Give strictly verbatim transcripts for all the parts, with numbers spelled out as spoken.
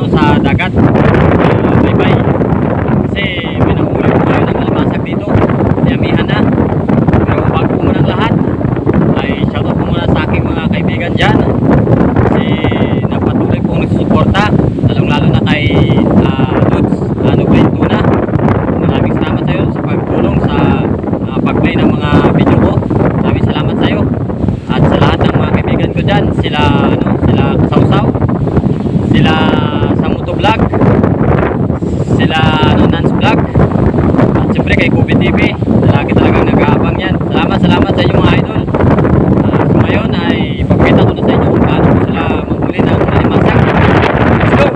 sa dagat. Uh, bye bye. Kasi may nahuli po tayo ng alimasag dito. Yamihan na. Pero bago po muna ang lahat, ay shoutout po muna sa aking mga kaibigan dyan. Kasi napatuloy po nagsusuporta. Lalong lalo na kay uh, Lods, ano ba yung tuna. Maraming salamat sa iyo sa pagtulong sa uh, pag-play ng mga video ko. Maraming salamat sa iyo. At sa lahat ng mga kaibigan ko dyan, sila ano, sila Kasawsaw, sila Samuto Vlog, sila ano, Nance Vlog, at siyempre kay Kubi T V, lagi talagang nag-aabang yan. Salamat, salamat sa inyo mga idol. Uh, so ngayon ay ipapakita ko na sa inyo kung paano ko sila manghuli ng alimasag. Let's go!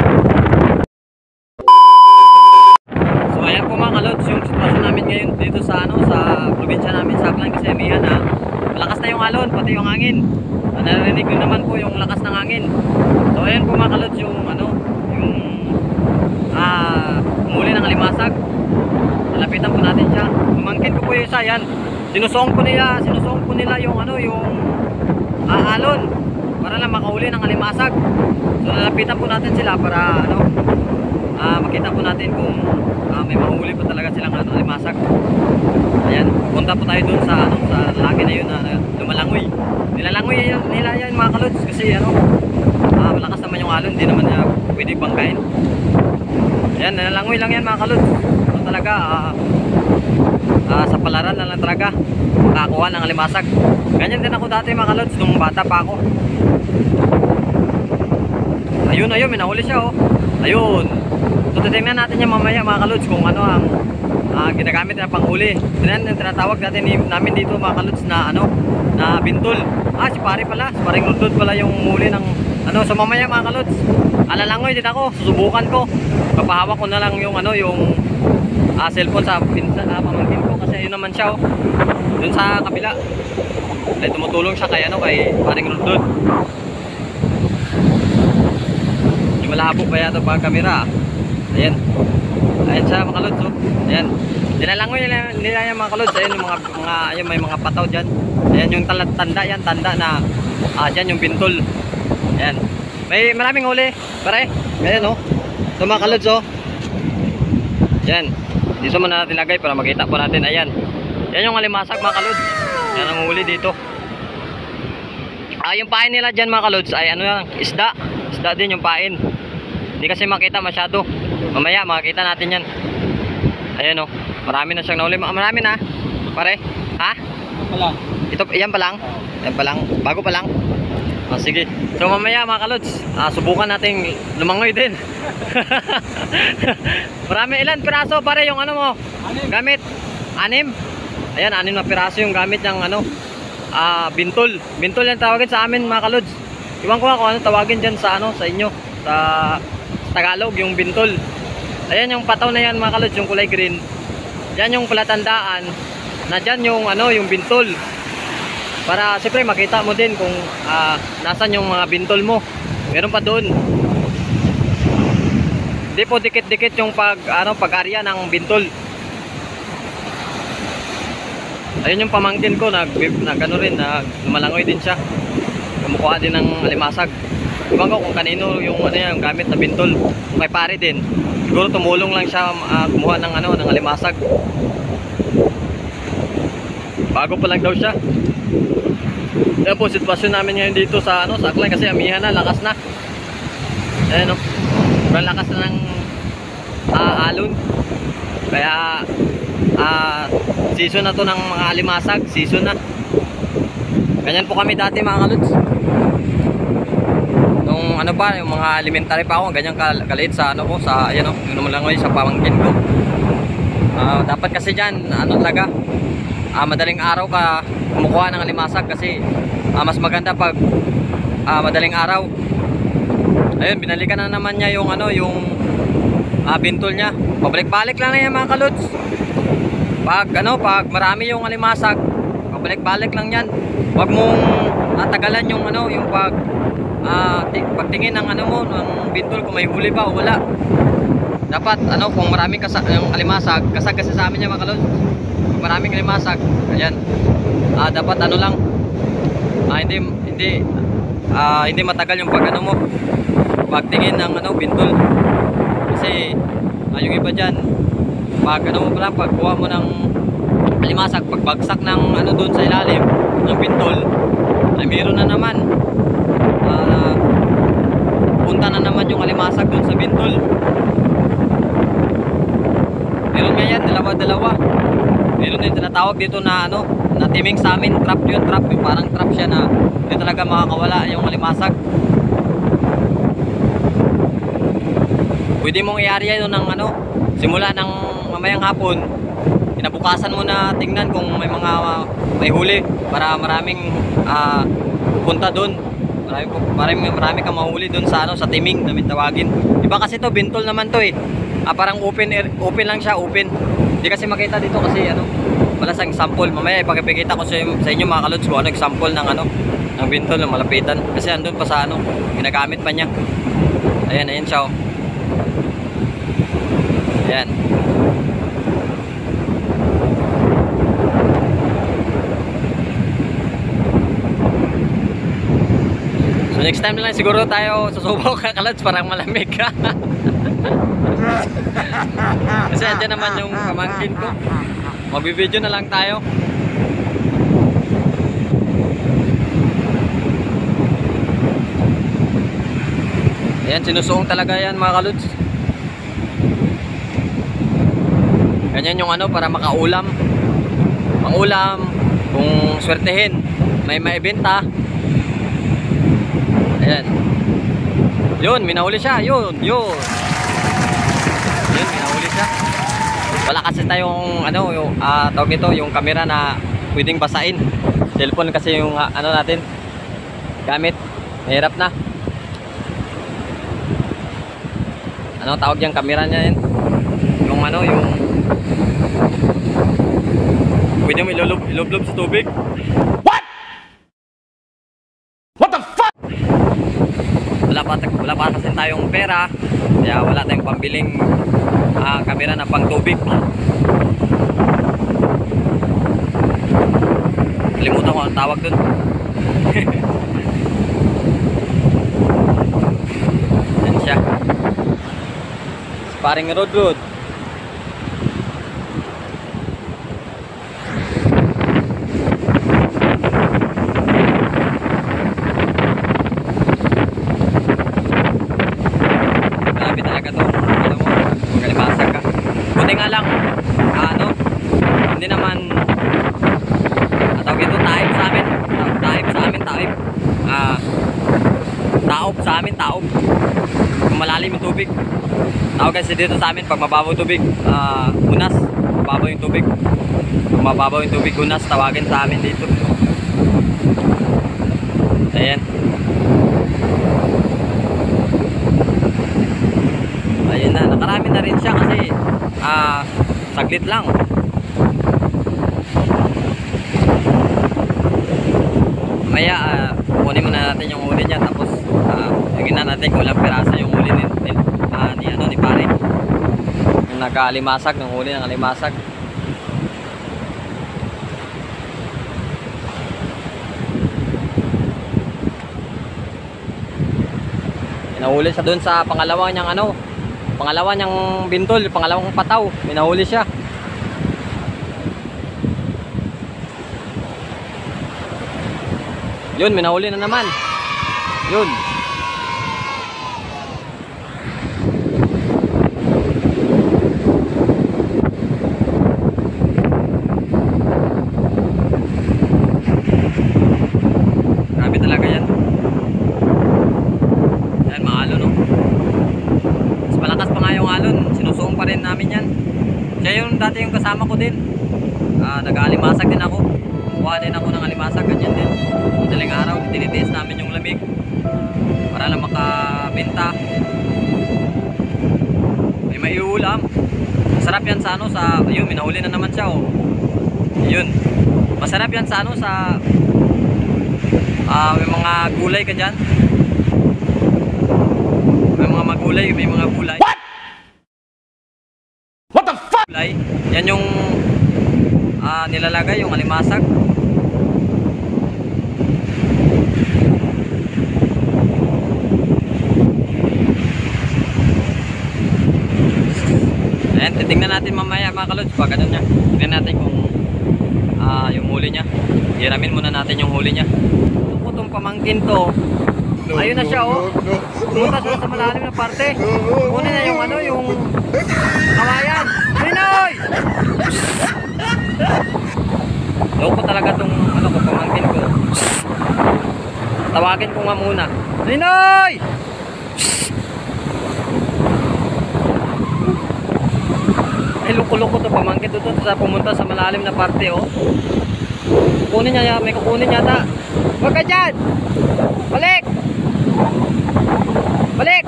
So ayan po mga kalods, yung sitwasyon namin ngayon dito sa ano, sa probinsya namin, sa Aklan, kasi Amihan ha. Malakas na yung alon, pati yung hangin. Narinig ko naman po yung lakas ng hangin. So ayan po mga kalods, yung ano, yung ah, umuli ng alimasag. Lalapitan po natin siya. Umangkin ko po yung isa, yan. Sinusong po nila, sinusong po nila yung ano, yung ah, alon para lang makahuli ng alimasag. So lalapitan po natin sila para ano, ah, makita po natin kung ah, may mahuli pa talaga silang ano, alimasag. Ayan, punta po tayo dun sa ano, sa laki na yun na uh, lumalangoy. Nilalangoy yan, nila yan mga kalods kasi ano, ah, malakas naman yung alon, hindi naman niya pwede bangkain. Ayan, nilalangoy lang yan mga kalods. So talaga, ah, ah, sa palaran na lang talaga makakuha ng alimasag. Ganyan din ako dati mga kalods nung bata pa ako. Ayun, ayun, may nahuli siya oh. Ayun. So titingnan natin yan mamaya mga kalods kung ano ang uh, ginagamit na panghuli. Yan yung tinatawag natin ni, namin dito mga kalods na ano, na bintol. Ah, si pare pala, si paring Lutod pala yung muli ng ano. So mamaya mga kalods, alalangoy din ako, susubukan ko. Papahawak ko na lang yung ano, yung uh, cellphone sa pinsa, uh, pamangkin ko kasi yun naman siya oh. Dun sa kabila. Ay tumutulong siya kay ano, kay paring Lutod. Yung malabo pa yata pag kamera. Ayan. Ayan siya mga kalods oh. Ayan. Nilalangoy nila, nila yan mga kalods. Ayan yung mga, mga ayan, may mga pataw dyan. Ayan yung tanda yan, tanda na ah, dyan yung bintol. Ayan. May maraming huli. Pare. Ayan oh. So mga kalods oh. Ayan. Dito muna natin lagay para makita po natin. Ayan. Yan yung alimasag mga kalods. Yan ang huli dito. Ah, yung pain nila dyan mga kalods ay ano yan, isda. Isda din yung pain. Hindi kasi makita masyado. Mamaya makikita natin yan. Ayan o, marami na siyang nahuli. Marami na pare. Ha? Wala. Ito, yan pa lang. Yan pa lang, bago pa lang. Ah, sige. So mamaya mga kalods, ah, subukan nating lumangoy din. Marami, ilan piraso pare yung ano mo? Anim. Gamit? Anim? Ayan, anim na piraso yung gamit ng ano, ah, bintol. Bintol yan tawagin sa amin mga kalods. Iwan ko nga kung ano tawagin dyan sa ano, sa inyo, sa Tagalog, yung bintol. Ayan yung pataw na yan mga kalods, yung kulay green. Yan yung palatandaan na dyan yung ano, yung bintol. Para siyempre makita mo din kung uh, nasan yung mga bintol mo. Meron pa doon. Hindi po dikit-dikit yung pag ano, pag-arya ng bintol. Ayun yung pamangkin ko, nag, nag ano rin, nag, lumalangoy din siya. Kumukuha din ng alimasag. Iwan ko kung kanino yung ano yan, yung gamit na bintol. May pare din. Siguro tumulong lang siya uh, kumuha ng ano, ng alimasag. Bago pa lang daw siya. Yan po sitwasyon namin ngayon dito sa ano, sa Aklan kasi Amihan na, lakas na. Ayan o. Sobrang lakas na ng uh, alon. Kaya uh, season na to ng mga alimasag, season na. Ganyan po kami dati mga kalods. Nung ano pa, yung mga elementary pa ako, ganyan kaliit sa ano ko, sa ayan o, yung naman lang ngayon sa pamangkin ko. Uh, dapat kasi dyan, ano talaga, uh, madaling araw ka kumukuha ng alimasag kasi uh, mas maganda pag uh, madaling araw. Ayun, binalikan na naman niya yung ano, yung uh, bintol niya. Pabalik-balik lang na yan mga kalods. Pag ano, pag marami yung alimasag, pabalik-balik lang yan. Huwag mong natagalan yung ano, yung pag uh, pagtingin ng ano mo, ng bintol kung may huli ba o wala. Dapat ano, kung maraming kasa yung alimasag, kasag kasi sa amin yan mga kalods. Kung maraming alimasag, ayan. Uh, dapat ano lang, uh, hindi hindi uh, hindi matagal yung pag ano mo, pagtingin ng ano, bintol. Kasi uh, yung iba dyan, pag ano mo pala, pagkuha mo ng alimasag, pagbagsak ng ano doon sa ilalim ng bintol, ay meron na naman. Uh, punta na naman yung alimasag doon sa bintol. Meron nga yan, dalawa-dalawa. Meron din tinatawag dito na ano, na timing sa amin, trap yun, trap. Yung parang trap siya na hindi talaga makakawala yung alimasag. Pwede mong i-area yun ng ano, simula ng mamayang hapon, kinabukasan mo na tingnan kung may mga uh, may huli para maraming uh, punta doon. Marami, marami, marami kang mahuli doon sa ano, sa timing namin tawagin. Iba kasi to, bintol naman to eh. Ah, parang open air, open lang siya, open. Hindi kasi makita dito kasi ano, wala sang sample. Mamaya ipakipikita ko sa, sa inyo mga kalods kung ano example ng ano, ng bintol ng malapitan. Kasi andun pa sa ano, ginagamit pa niya. Ayan, ayan siya oh. Ayan. So next time na lang siguro tayo susubaw ka kalods, parang malamig ka. Kasi andyan naman yung pamangkin ko. Magbibideo na lang tayo. Ayan, sinusuong talaga yan mga kalods. Ganyan yung ano, para makaulam. Pangulam, kung swertehin, may maibenta. Ayan. Yun, minahuli siya. Yun, yun. Yun, minahuli siya. Wala kasi tayong ano, yung uh, tawag ito, yung camera na pwedeng basain. Cellphone kasi yung uh, ano natin gamit. Mahirap na. Ano tawag yung camera niya yun? Yung ano, yung pwede mo ilulub, ilublob sa tubig. What? What the fuck? Wala pa, wala pa kasi tayong pera. Kaya wala tayong pambiling uh, camera na pang tubig. Kalimutan ko ang tawag dun. Yan siya. Paring road road. Grabe talaga to. Ano mo, magalibasag ka. Buti nga lang, ano, hindi naman tawag ito, taib sa amin. Taib sa amin, taib. Ah, taob sa amin, taob. Kung malalim yung tubig. Tawag kasi dito sa amin, pag mababaw tubig, uh, unas, mababaw yung tubig. Kung mababaw yung tubig, unas, tawagin sa amin dito. Ayan. Ayan na, nakarami na rin siya kasi uh, saglit lang. Maya, uh, kunin muna natin yung huli niya, tapos uh, hingin na natin kung ilang piraso yung huli ni, ni, uh, ni, ano, ni pare. Yung nag-alimasag, ng huli ng alimasag. Pinahuli siya doon sa pangalawang niyang ano, pangalawang niyang bintol, pangalawang pataw, pinahuli siya. Yun, minahuli na naman. Yun. Grabe talaga yan. Yan, maalon, no? Mas malakas pa nga yung alon. Sinusuong pa rin namin yan. Siya yung dati yung kasama ko din. Uh, Nag-aalimasag din ako. Kuha din ako ng alimasag, ganyan din. Madaling araw, tinitiis namin yung lamig para lang makabenta. May maiulam. Masarap yan sa ano, sa, ayun, minahuli na naman siya, oh. Ayun. Masarap yan sa ano, sa uh, may mga gulay ka dyan. May mga magulay, may mga gulay. What? What the fuck? Gulay. Yan yung uh, nilalagay, yung alimasag. Ayan, titingnan natin mamaya mga kalods pag ano niya. Tingnan natin kung uh, yung huli niya. Hiramin muna natin yung huli niya. Ito po itong pamangkin to. Ayun na siya oh. Pumunta doon sa malalim na parte. Kunin na yung ano, yung kawayan. Ninoy! Loko talaga itong ano ko, pamangkin ko. Tawagin ko nga muna. Ninoy! Ay, loko-loko to pamangkin doon sa pumunta sa malalim na parte oh. Kunin niya, may kukunin yata. Huwag ka dyan! Balik! Balik!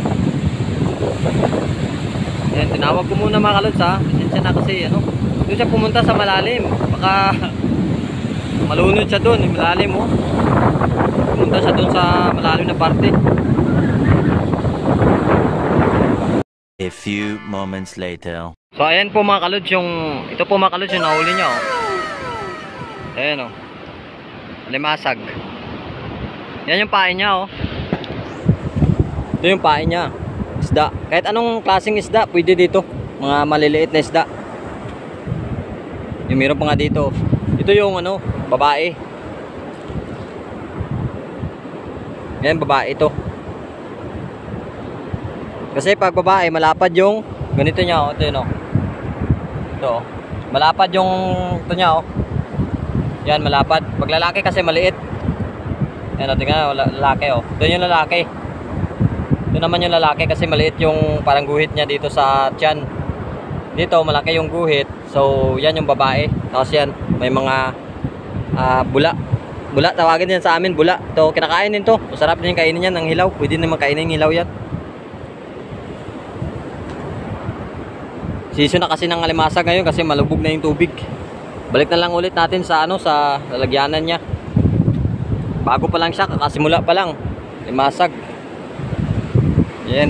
Ayan, tinawag ko muna mga kalods ha. Pasensya na kasi ano, doon siya pumunta sa malalim. Baka malunod siya doon, yung malalim oh. Pumunta siya doon sa malalim na parte. A few moments later. So ayan po mga kalods yung, ito po mga kalods yung nahuli niya oh. Ayan oh. Limasag. Yan yung pain niya oh. Ito yung pain niya. Isda. Kahit anong klaseng isda pwede dito. Mga maliliit na isda. Yung meron pa nga dito. Ito yung ano, babae. Yan babae ito. Kasi pag babae malapad yung ganito niya oh. Ito yun oh. Ito oh. Malapad yung ito niya oh. Yan malapad. Pag lalaki kasi maliit. Yan o, tingnan o, lalaki o. Doon yung lalaki. Doon naman yung lalaki kasi maliit yung parang guhit niya dito sa tiyan. Dito malaki yung guhit. So yan yung babae. Tapos yan may mga uh, bula. Bula tawagin yan sa amin, bula. Ito kinakain din to. Masarap din kainin yan ng hilaw. Pwede naman kainin ng hilaw yan. Season na kasi ng alimasag ngayon kasi malubog na yung tubig. Balik na lang ulit natin sa ano, sa lalagyanan niya. Bago pa lang siya, kakasimula pa lang. Limasag. Yan.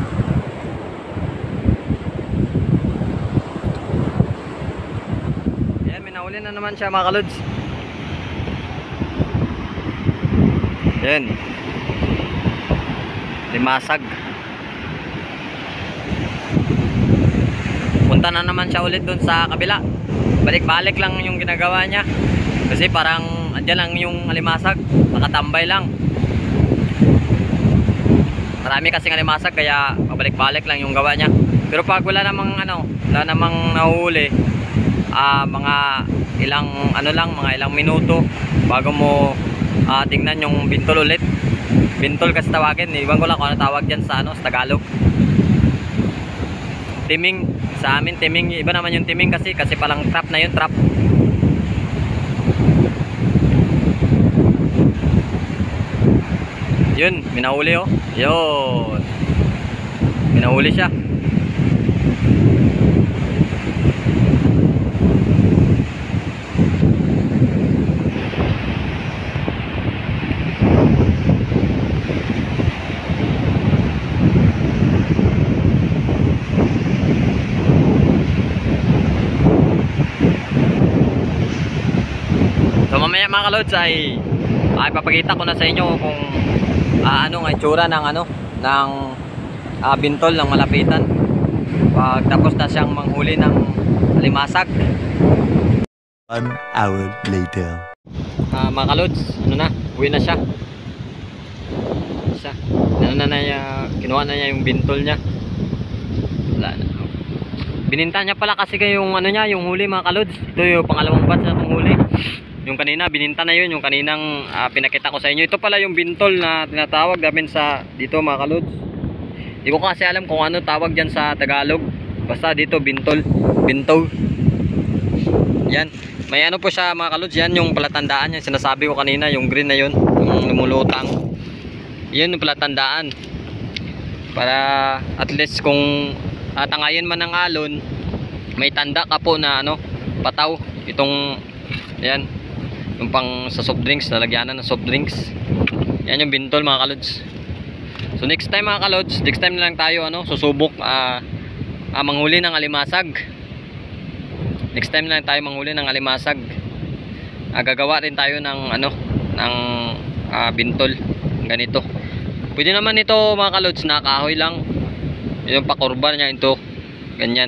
Yan, minahuli na naman siya mga kalods. Yan. Limasag. Punta na naman siya ulit dun sa kabila. Balik-balik lang yung ginagawa niya. Kasi parang andyan lang yung alimasag, nakatambay lang. Marami kasi ng alimasag kaya pabalik-balik lang yung gawa niya. Pero pag wala namang ano, wala namang nahuhuli, uh, mga ilang ano lang, mga ilang minuto bago mo uh, tingnan yung bintol ulit. Bintol kasi tawagin, iwan ko lang kung ano tawag dyan sa ano, sa Tagalog. Timing, sa amin timing, iba naman yung timing kasi kasi palang trap na yun, trap. Yun, minahuli oh. Yun. Minahuli siya. So mamaya mga kalods ay ay papakita ko na sa inyo kung uh, ano ang itsura ng ano ng uh, bintol ng malapitan pag tapos na siyang manghuli ng alimasag. One hour later. Uh, mga kalods, ano na, uwi na siya. Siya. Ano na na niya, kinuha na niya yung bintol niya. Wala na. Bininta niya pala kasi yung ano niya, yung huli mga kalods. Ito yung pangalawang batch na itong huli. Yung kanina, bininta na yun. Yung kaninang uh, pinakita ko sa inyo. Ito pala yung bintol na tinatawag namin sa dito mga kalods. Hindi ko kasi alam kung ano tawag dyan sa Tagalog. Basta dito bintol. Bintol. Yan. May ano po siya mga kalods. Yan yung palatandaan yan. Sinasabi ko kanina. Yung green na yun. Yung lumulutang. Yan yung palatandaan. Para at least kung uh, tangayin man ng alon, may tanda ka po na ano, pataw. Itong, yan. Yung pang sa soft drinks, nalagyanan ng soft drinks. Yan yung bintol mga kalods. So next time mga kalods, next time na lang tayo ano, susubok uh, uh, manghuli ng alimasag. Next time na lang tayo manghuli ng alimasag. Uh, gagawa rin tayo ng ano, ng uh, bintol ganito. Pwede naman ito mga kalods na kahoy lang. Yung pakurban niya ito. Ganyan.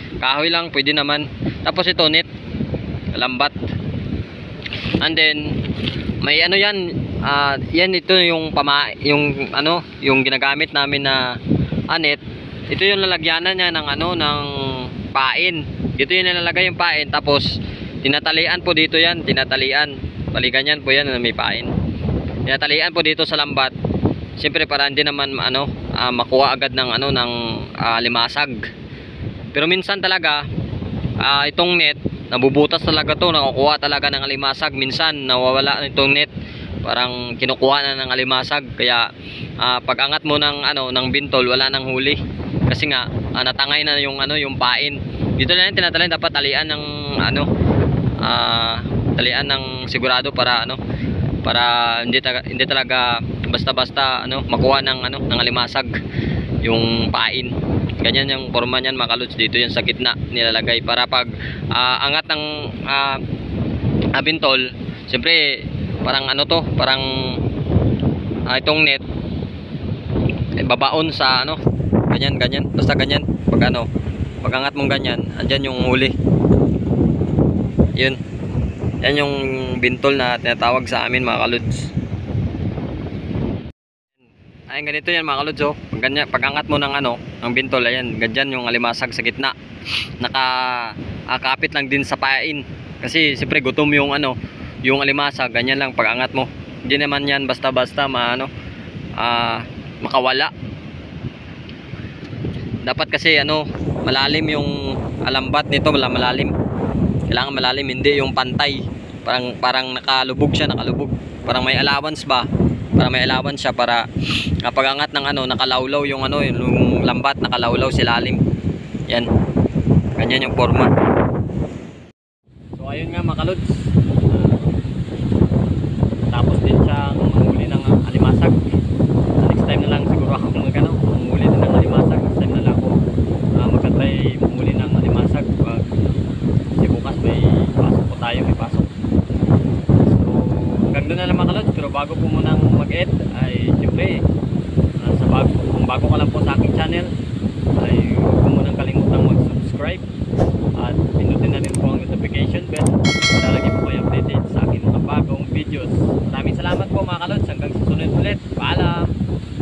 kahoy lang pwede naman. Tapos ito net, lambat. And then may ano yan, uh, yan ito yung pama, yung ano, yung ginagamit namin na anet. Ito yung lalagyanan niya ng ano, ng pain. Dito yung nilalagay yung pain, tapos tinatalian po dito yan, tinatalian. Bali ganyan po yan na may pain. Tinatalian po dito sa lambat. Siyempre para hindi naman ano, uh, makuha agad ng ano, ng uh, limasag. Pero minsan talaga uh, itong net, nabubutas talaga to, nakukuha talaga ng alimasag. Minsan nawawala itong net, parang kinukuha na ng alimasag. Kaya uh, pag angat mo ng ano, ng bintol, wala nang huli. Kasi nga uh, natangay na yung ano, yung pain. Dito na yan tinatalian, dapat talian ng ano, uh, talian ng sigurado para ano, para hindi ta hindi talaga basta-basta ano, makuha ng ano, ng alimasag yung pain. Ganyan yung forma niyan mga kalods. Dito yan sa gitna nilalagay para pag uh, angat ng uh, uh, bintol, siyempre parang ano to, parang uh, itong net eh, babaon sa ano, ganyan ganyan, basta ganyan. Pag ano, pag angat mong ganyan, andyan yung huli. Yun, yan yung bintol na tinatawag sa amin mga kalods. Ayan, ganito yan mga kalods, oh. Pag, ganyan, pag angat mo ng ano, ng bintol, ayan, ganyan yung alimasag sa gitna. Nakakapit lang din sa pain. Kasi siyempre gutom yung ano, yung alimasag, ganyan lang pag angat mo. Hindi naman yan basta-basta ma, ano, uh, makawala. Dapat kasi ano, malalim yung alambat nito, malalim. Kailangan malalim, hindi yung pantay. Parang parang nakalubog siya, nakalubog. Parang may allowance ba? Para may allowance siya para kapag angat ng ano, nakalawlaw yung ano, yung lambat, nakalawlaw si lalim. Yan. Ganyan yung forma. So ayun nga mga kalods. Uh, tapos din siyang manghuli ng alimasag. Next time na lang siguro ako magano, manghuli din ng alimasag. Next time na lang ako uh, magka-try manghuli ng alimasag. Pag kasi bukas may pasok po tayo, may pasok. Hanggang doon na lang mga kalods. Pero bago po munang mag-end ay siyempre uh, sa bago, kung bago ka lang po sa aking channel ay huwag po munang kalimutang mag-subscribe at pinutin na rin po ang notification bell para lagi po kayo updated sa aking mga bagong videos. Maraming salamat po mga kalods. Hanggang sa sunod ulit. Paalam!